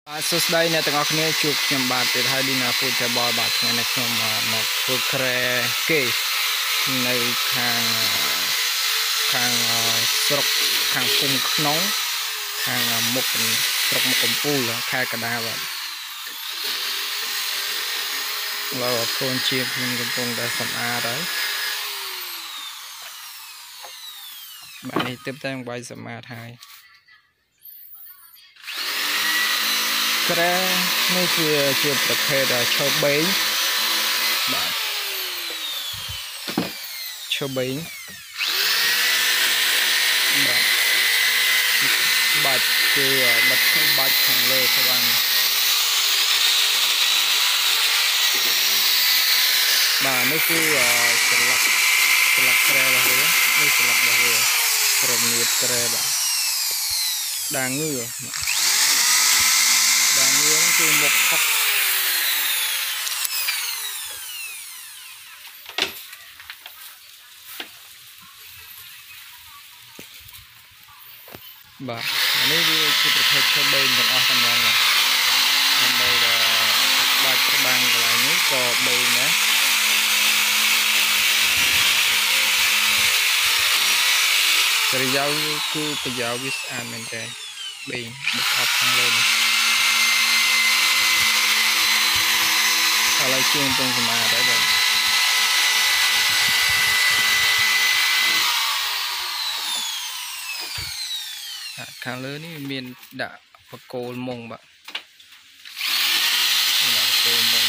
សួស្តីអ្នកទាំងអស់គ្នាជួបខ្ញុំបាទទៀតហើយឌីណាហ្វូតេបលបាទថ្ងៃនេះខ្ញុំមកធ្វើក្រែគេនៅខាងស្រុកខាងភូមិក្នុងខាងមុខស្រុកមុខកំពូលខេត្តកណ្ដាលបាទឡើយកូនជាខ្ញុំកំពុងតែសម្អាតហើយបាទនេះទើបតែបាយសម្អាតហើយក្រែនេះជាប្រភេទឈើបេងបាទឈើបេងបាទគឺបិទបាច់ខាងលើស្វាំងបាទនេះគឺស្លឹកក្រែរបស់វានេះស្លឹករបស់វារមៀតក្រែបាទដាងងឿគឺមុខផុកបាទនេះវាជាប្រភេទឈើបេងទាំងអស់ទាំងមូលដើម្បីបាច់ក្បាំងកន្លែងនេះក៏បេងដែរប្រយោជន៍គឺប្រយោជន៍វាស្អាតមែនតើបេងបុកអប់ខាងលើនេះឥឡូវជាងកំពុងសម្អាតហើយបាទខាងលើនេះមានដាក់បកគោលមុងបាទដាក់គោលមុង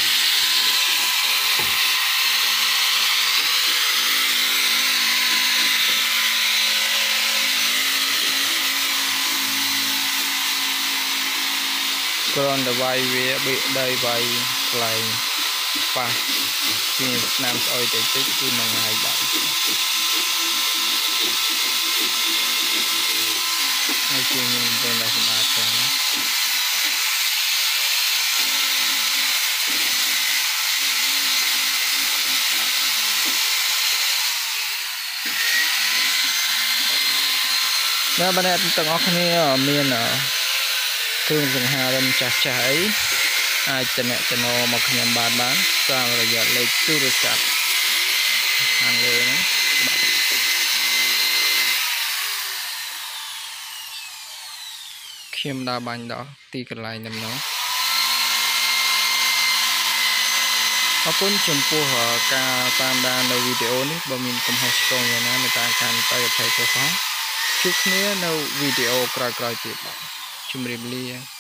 គ្រាន់តែវាយវាបិដីវាយខ្លែងប៉ះជាស្នាមស្អុយតិចគឺនឹងហើយបាទហើយជាងខ្ញុំទៅដល់សម្អាតទៅណាបាទអ្នកទាំងអស់គ្នាមានគ្រឿងសង្ហារិមចាស់អីអាចតំណមកខ្ញុំបានតាមរយៈលេខទូរស័ព្ទខាងលើនេះខ្ញុំដើរបាញ់ដល់ទីកន្លែងដំណងអរគុណចំពោះការតាមដាននៅវីដេអូនេះបើមានកំហុសឆ្គងយ៉ាងណាមេត្តាកាន់តែអភ័យទោសផងជួបគ្នានៅវីដេអូក្រោយៗទៀតបាទជម្រាបលា